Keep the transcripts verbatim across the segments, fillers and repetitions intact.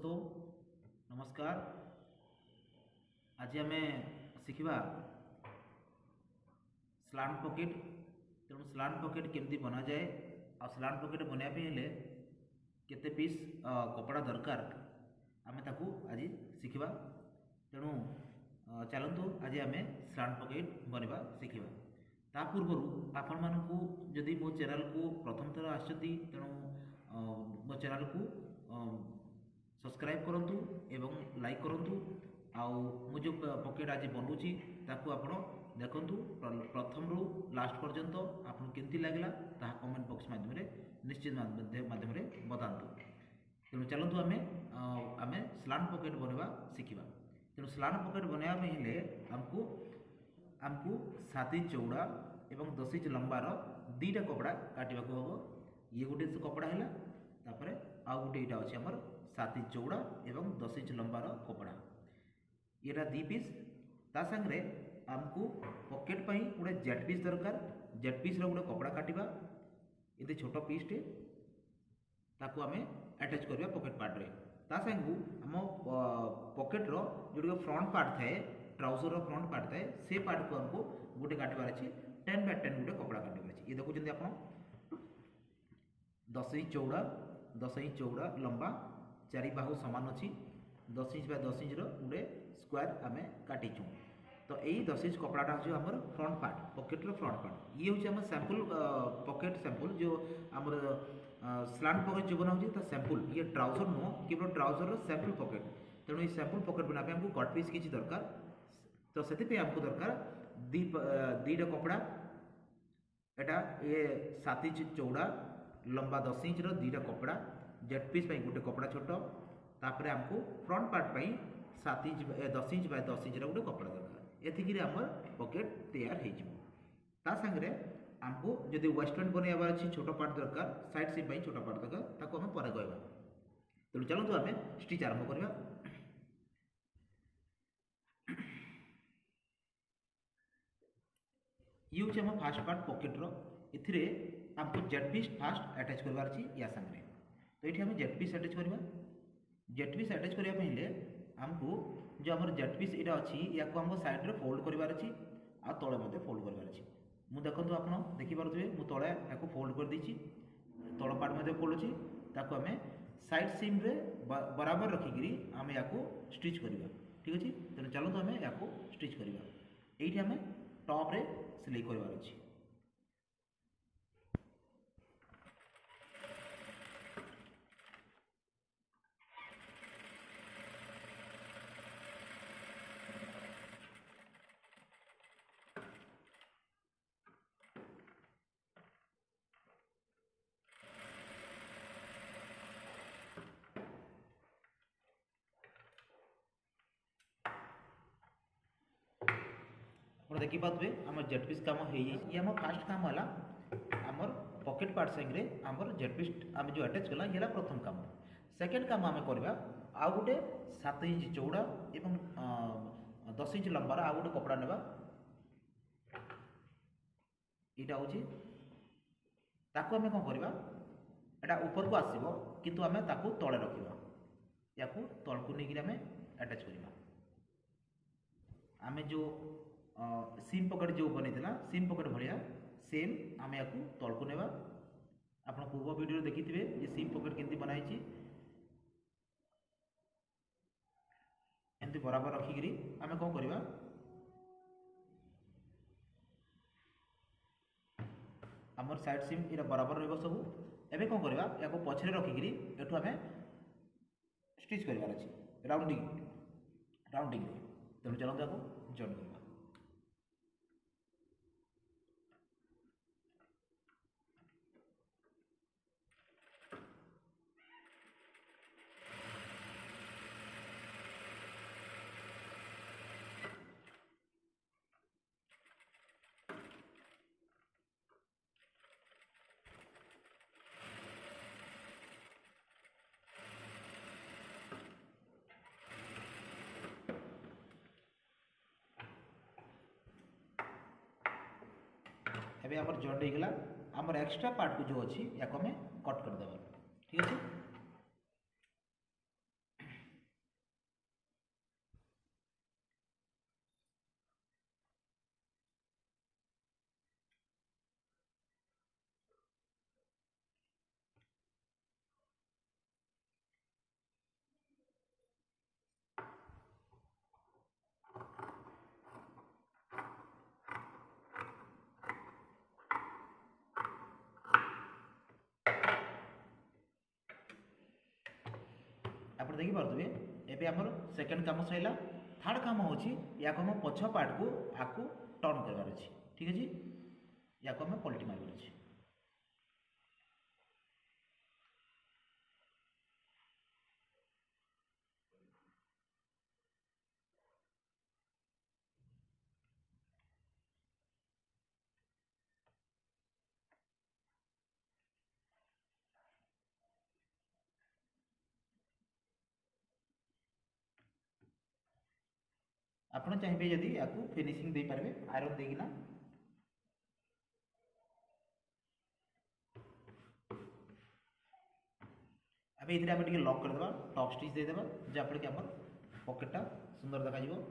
दोस्तों नमस्कार। आज आम शिखा स्लांट पॉकेट। तेणु स्लांट पॉकेट केमती बना जाए आ स्लांट पॉकेट बनायापी हेले केते पीस कपड़ा दरकार आम ताकू आज शिखा। तेणु चलतु आज आम स्लांट पॉकेट बनवा शिखा। ता पूर्व आपण मानू जदि मो चैनल को प्रथम थर आसती तेणु मो चैनल को सब्सक्राइब करंतु एवं लाइक करंतु। आउ मु जो पॉकेट आज बनूची ताकू आपण देखंतु प्रथम रु लास्ट पर्यंत आपन केमती लागला ताहा कमेंट बॉक्स माध्यम रे निश्चित माध्यम रे बतांतु। तेणु चलतु आमे आमे स्लांट पॉकेट बनवा शिखिबा। तेणु स्लांट पॉकेट बनाया में हेले हमको हमको सात इंच चौड़ा एवं दस इंच लंबार दीटा कपड़ा काटिबा को हबो। ये गोटे कपड़ा हैला तापरे आउ गोटे एटा अछि हमर सात इंच चौड़ा एवं दस इंच लंबार कपड़ा ये दी पीस। ता संगे आमको पॉकेट पाई गोटे जेट पीस दरकार। जेट पीस रो गोटे कपड़ा काटिबा ये छोट पीस टे ताकू आमे अटैच करबा पॉकेट पार्ट रे। ता संगु हम पॉकेट रो जो फ्रंट पार्ट थाए ट्राउजर रो फ्रंट पार्ट थाए से पार्ट को हमको गोटे काटिबार अछि टेन बाय टेन गोटे कपड़ा काटिबार अछि। ये देखु जंदी आपण दस इंच चौड़ा दस इंच चौड़ा लंबा चारि बाहु समान अछि दस इंच बाय दस इंच रो गोटे स्क्वायर आमे काटिछु। तो यही दस इंच कपड़ाटा हूँ आमर फ्रंट पार्ट पॉकेट रो फ्रंट पार्ट। ये हूँ आम सैंपल पॉकेट सैंपल जो आमर स्लांट पॉकेट जो बना होता सैंपल ये ट्राउजर नुह केवल ट्राउजर रो सैंपल पॉकेट। तेणु ये सैंपल पॉकेट बनापे हमको कट पीस किसी दरकार। तो से आमको दरकार दी दीटा कपड़ा एटा ये सात इंच चौड़ा लंबा दस इंच रो दीटा कपड़ा जेट पीस गोटे कपड़ा छोट तापर हमको फ्रंट पार्ट पाई सात इंच दस इंच बाय दस इंच गोटे कपड़ा दरकार। एतिकी आमर पॉकेट तैयार हो संगे हमको जदि वेस्टर्न बनवार अच्छी छोट पार्ट दरकार साइड सिप छोट पार्ट दरकार ताको हम पर कहवा। तेणु चलतु आम स्टिच आरंभ करवा। ये हूँ आम फास्ट पार्ट पॉकेट रो इथिरे हमको जेट पीस फास्ट अटैच करवार अछि या संगे। तो ये आम जेट पीस अटैच करवा। जेट पीस अटैच करने हेले हमको जो आम जेट पीस यहाँ अच्छी या हमको साइड रे फोल्ड करवार अच्छी आ तले मध्य फोल्ड करवार अच्छी। मु देखंतु आपण देखि पारुथिबे मु तले याको फोल्ड कर देछि तल पार्ट मध्य फोल्ड अछि ताको हमें साइड सीम रे बराबर रखिकरी आम याको स्टिच करवा। ठीक अछि। तेणु चलतु आम याको स्टिच करवा। एठी हमें टॉप रे सिलाई करवार अछि। देखी पाते आम जेट पीस काम हो ये आम फास्ट काम है आमर पॉकेट पार्ट संगे आमर जेट पीस आम जो अटैच कला ये प्रथम काम। सेकेंड काम आम करवा आउ गोटे सात इंच चौड़ा एवं दस इंच लंबार आउ गोटे कपड़ा नेबा यहाँ हूँ ताको आम कौन करवा एटा ऊपर को आसो किंतु आम ताको तले रखा या तल को लेकिन आम अटैच करवा। आम जो सीम पॉकेट जो बनता सीम पॉकेट भाया सेम आम या तल को नेबा। आप पूर्व वीडियो देखिथे ये सीम पॉकेट केमती बनाई एमती बराबर रखिकी आम कौन करवा आमर साइड सीम ये बराबर रही सब। एवं कौन करवा या पछरे रखिकी एठू आम स्टिच करार अच्छे राउंडिंग राउंडिंग। तेणु चलते आपको जॉइन करवा। एबे हमर जॉइंट हो गला। हमर एक्स्ट्रा पार्ट को जो अच्छी या हमें कट कर देबा। ठीक है। ଆପଣ ଦେଖିପାରୁଥିବେ ଏବେ ଆମର ସେକେंड काम सैला। थर्ड काम होची या को हम पछ पार्ट को आकु टर्न करबार अछि। ठीक अछि, या को हम पलटी मारबार अछि। आपण चाहिए यदि याकू फिनिशिंग दे पारबे आयरन देकिना। अबे इधर आमे टिके लॉक कर देबा, टॉप स्टिच दे देबा जाफल कि हमर पॉकेटटा सुंदर देखा जिवो।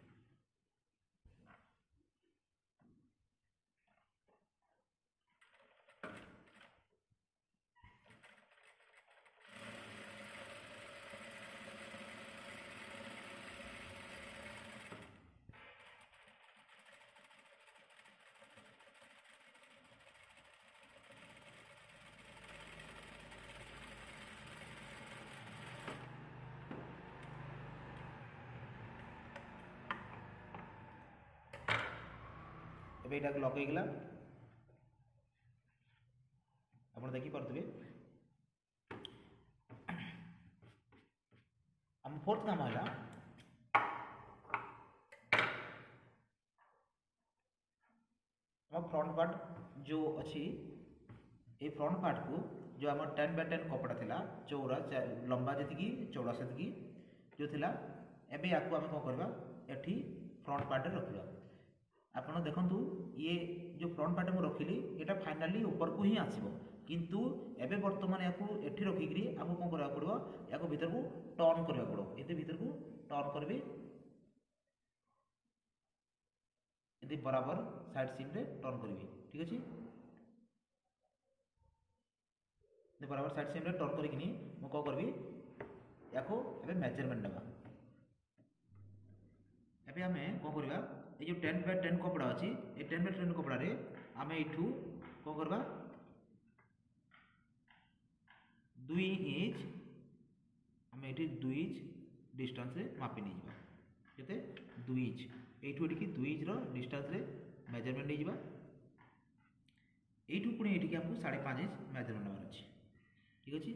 ଏବେ ଏଇଟାକୁ ଲକ୍ ହେଇଗଲା। ଆପଣ ଦେଖିପାରୁଥିବେ ଆମ फोर्थ काम ହେଲା हम फ्रंट पार्ट जो अच्छी ये फ्रंट पार्ट को जो आम टेन बाय टेन कपड़ा थिला चौड़ा लंबा जी चौड़ा से जो थिला एबे याकू आम कौन करवा एठी फ्रंट पार्ट रखा। आपड़ देखु ये जो फ्रंट पार्ट मुझे रखिली यहाँ फाइनाली ऊपर को ही आसो किंतु एबे वर्तमान या एठी रखिकी आमको कौन करने पड़ो या भीतर को टर्न करने पड़ो। ये भीतर को टर्न करी ये बराबर साइड सीम रे टर्न करी। ठीक अच्छे, बराबर साइड सीम रे टर्न करी मु कौन करी या मेजरमेंट नवा। एबे आमे कौन करवा ये जो टेन बाय टेन कपड़ा अच्छी ये टेन बाय टेन कपड़ा रे आमे इठू कौन करवा दुई इंच आमे इठी दुई इंच डिस्टेंस रे मापी नहीं जावा। केते दुई इंच एठू एठी दुई इंच रो डिस्टेंस रे मेजरमेंट नहीं जावा। एठू पुणी एठी आपको साढ़े पाँच इंच मेजरमेंट नवार अछि। ठीक अछि,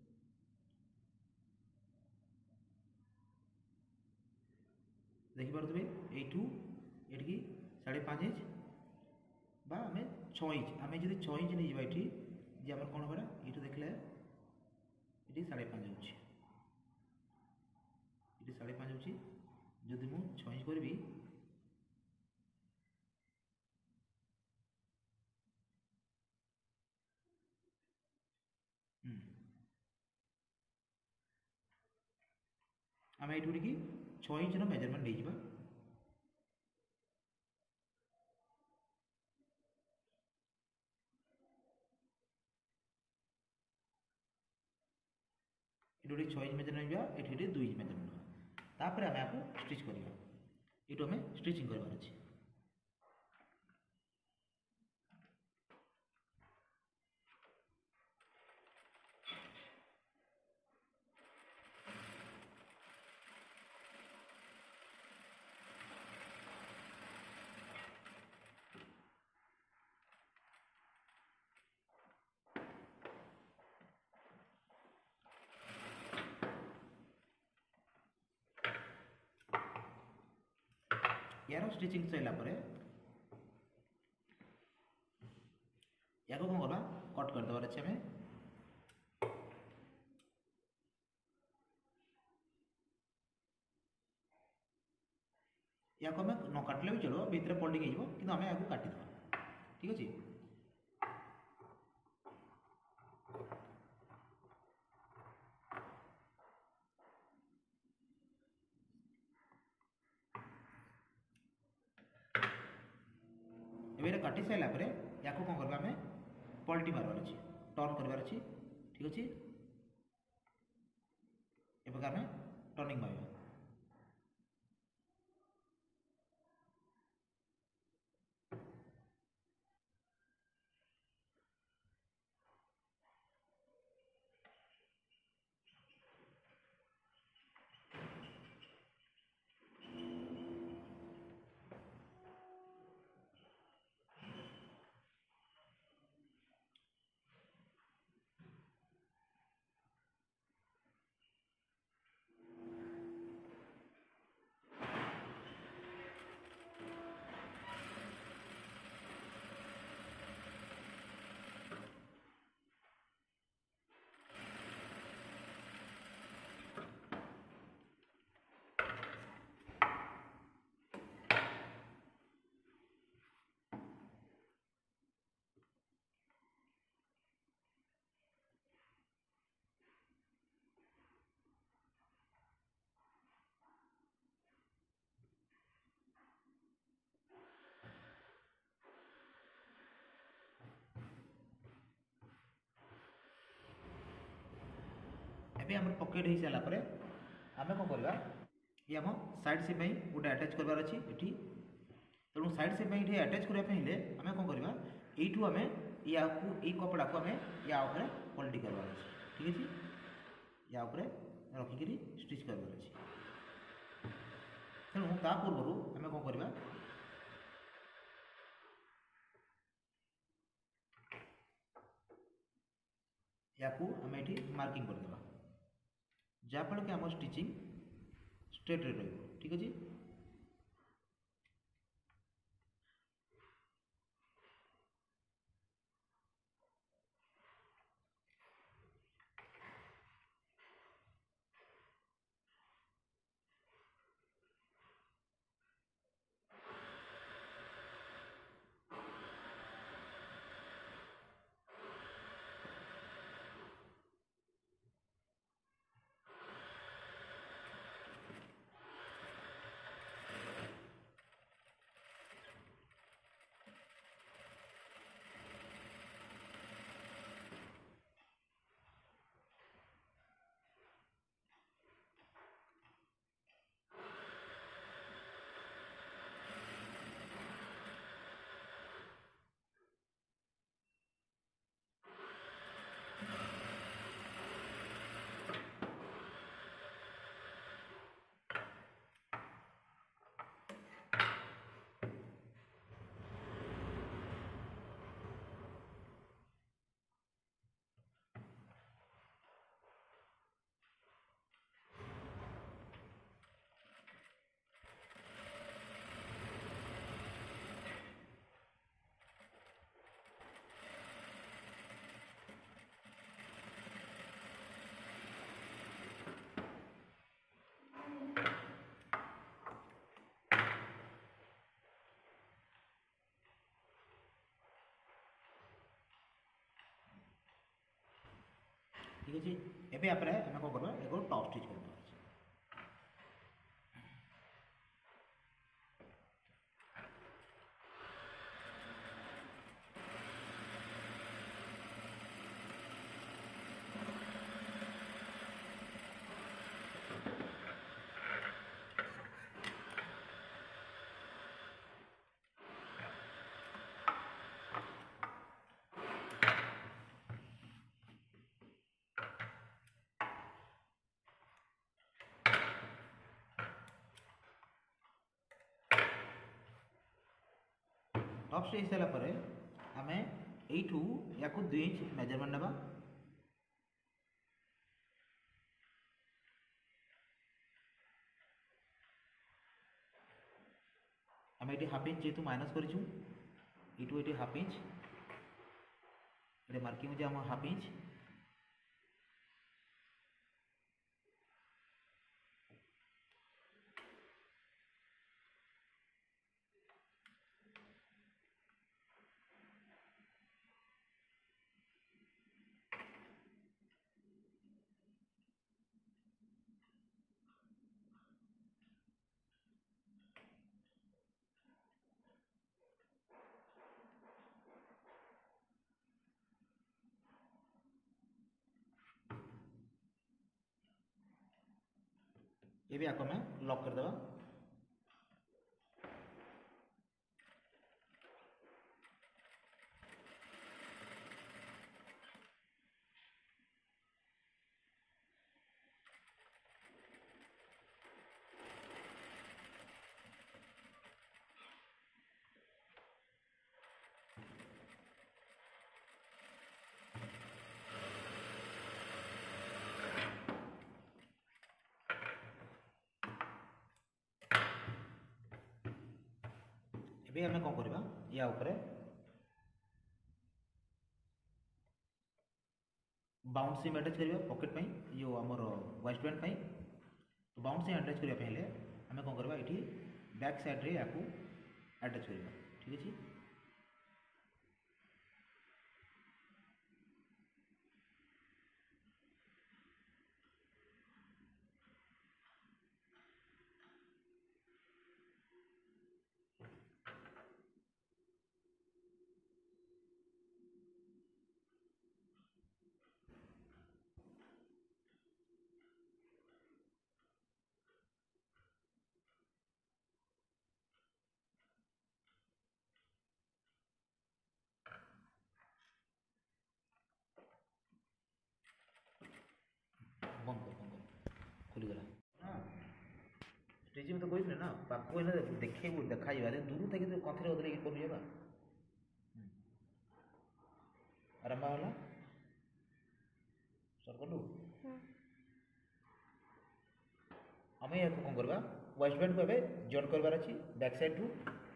देखिपे यू ये साढ़े पाँच इंच बा आम छः इंच आम जो छः इंच नहीं जावा ये जे आम कौन होगा ये देखले ये साढ़े पाँच हो साढ़े पाँच हो जदि मु छः इंच करी आम ये छः इंच मेजरमेंट नहीं जावा। ये छः इंच मेजरमेंट जावा ये दुई इंच मेजरमेंट तापर आम आपको स्टिच करवा। ये आम स्टिचिंग करवार अच्छे। यार स्टिचिंग सैला पर या कौन करवा कट कर देवार अच्छे। हमें या को न काटले भी चलो भीतर फोल्डिंग हो कि आम या काटिदेवा। ठीक अच्छे, एवं काटी सारा पर या कौन करवा आम पलटी मारबार अच्छे टर्न करबार अच्छे। ठीक अच्छे, एवं आम टर्निंग मारवा। एबे हमर पॉकेट हो सारा पर आम कौन करवा ये आम साइड से गोटे अटैच करवार अच्छी एटी तेणु साइड से ये अटैच करने आम कौन करवा यू आम या कपड़ा को आम या पलटी करवार अच्छे ठीक है या रखिकी स्टिच करवार अच्छे तेणु ता पूर्व आम कौन करवा या आम ये मार्किंग करदेवा जहाँफल कि आम स्टिचिंग स्ट्रेट रे रही ठीक अच्छे। ठीक अच्छे एवं आप कौन करवा एक टॉप स्टिच करवा टॉप स्टिच सारापर आम यू या दुई इंच मेजरमेंट ना आम ये हाफ इंच जेहतु माइनस करूँ ये हाफ इंच ये मार्किंग होम हाफ इंच ये भी आपको मैं लॉक कर देवा ଏବେ ଆମେ କଣ କରିବା ୟା ଉପରେ बाउंड सिम अटैच करिया पॉकेट ପାଇଁ यो हमर वेस्ट बैंड ପାଇଁ तो बाउंड सिम अटैच करिया पहले हमें कौन करवा एठी बैक साइड रे याकू अटैच करिया ठीक अछि। बंद कर बंद कर खुलीगला हाँ स्टेज में तो कही ना पाक देखे देखा दूर थे कथी अदर ये कर आरंभ होला सर कलु आम या कौन करवा वेस्ट बैंड को जॉइन करवार अच्छी बैक साइड टू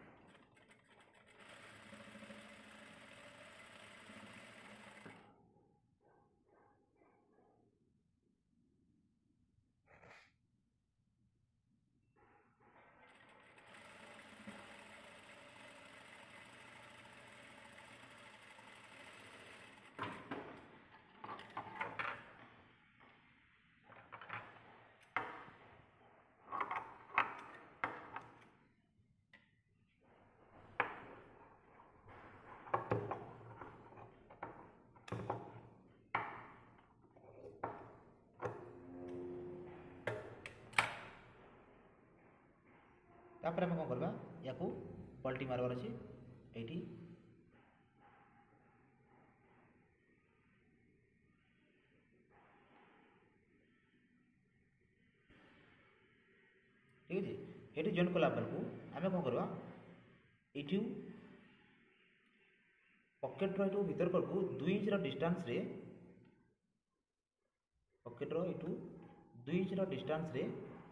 तापर आम कौन करवा या पलटी मारवार अच्छे ये ठीक है ये जॉइन कला बेलू आम कौन करवा ये पकेट रो भीतर को दुई इंच डिस्टेंस रे पकेट रो यू दुई इंच डिस्टेंस रे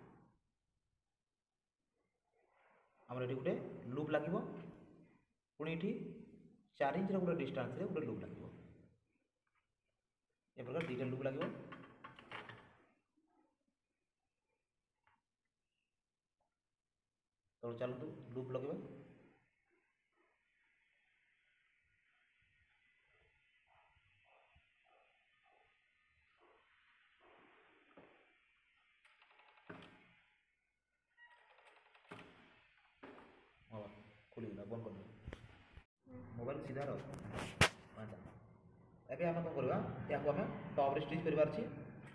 आमर ये गोटे लूप लगे पुणी ये चार इंच गोटे डिस्टेंस रे गोटे लूप लगे ए प्रकार दुईटा लूप लगे तो चलतु लूप लगे खुलीगला बंद कर मोबाइल सीधा रख एबे आम कौन करवा या आम टॉप रे स्टिच करवार अछि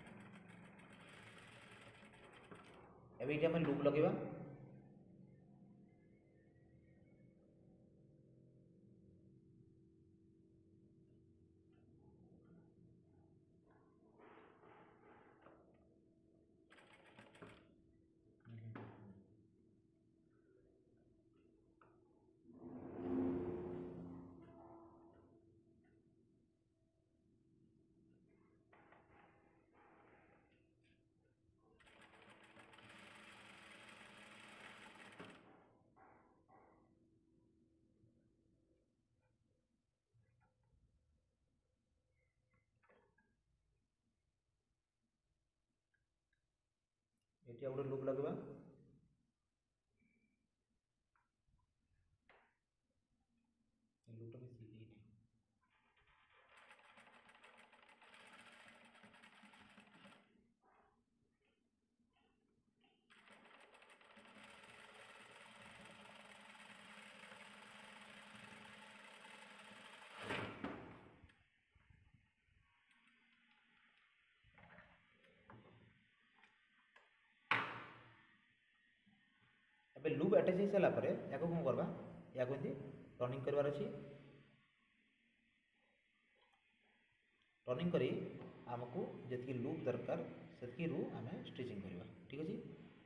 एबे ये आम लूप लगेगा ये गोटे लूप लगवा लूपटा मिसी एबे लूप अटैच हो सारा पर या कौन करवा या टर्निंग करवार अच्छी टर्निंग करी आमको जी लूप दरकार से रू आम स्टिचिंग करवा ठीक अच्छे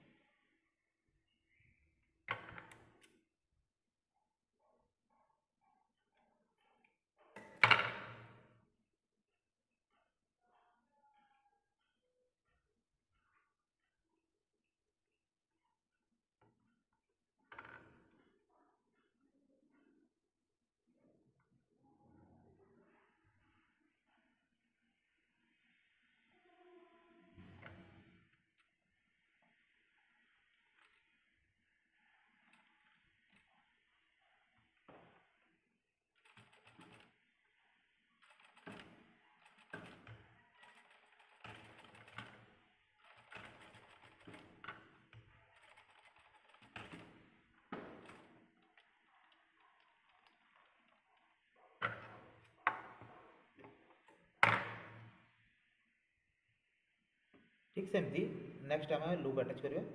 ठीक सेमती नेक्स्ट आम लूप अटैच करवा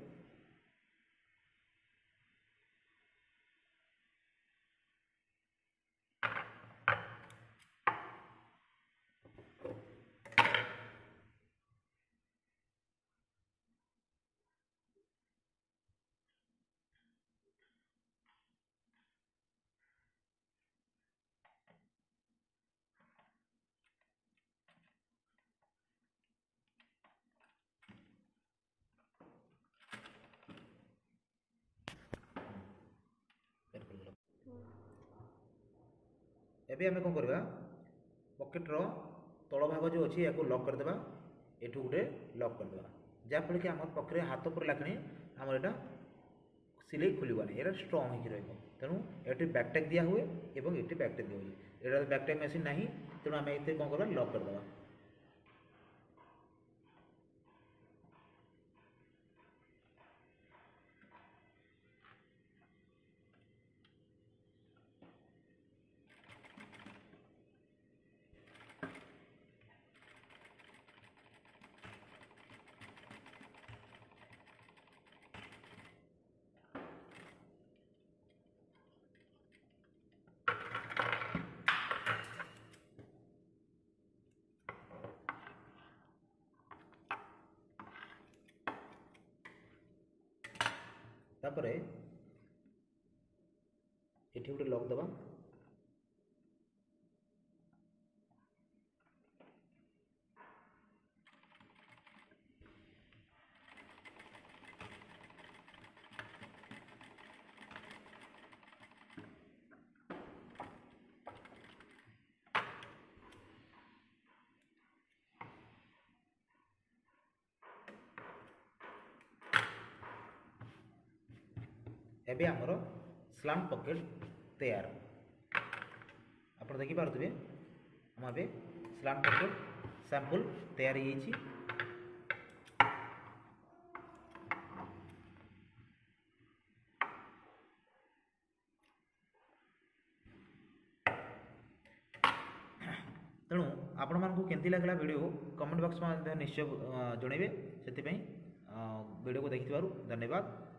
एबे आमे कौन करवा पॉकेट रो तल भाग जो अच्छी या लॉक करदे एठू गोटे लॉक करदे जहाँफल कि आम पाखे हाथ पर लागे आम एटा सिलाई खोलवानी ये स्ट्रंग हो तेणु ये बैकटैग दिया हुए और ये बैकटैग दिया हुए ये बैकटैग मेसीन ना तेणु आम ये कौन करवा लॉक करदे तापर ये गोटे लॉक दबा एबे आमर स्लांट पॉकेट तैयार आप देखिपे आम ए स्लांट पॉकेट सैंपल तैयार हो तेणु आपण मानक केमती लगला वीडियो कमेंट बॉक्स में निश्चय जनइबे से वीडियो को देखि धन्यवाद।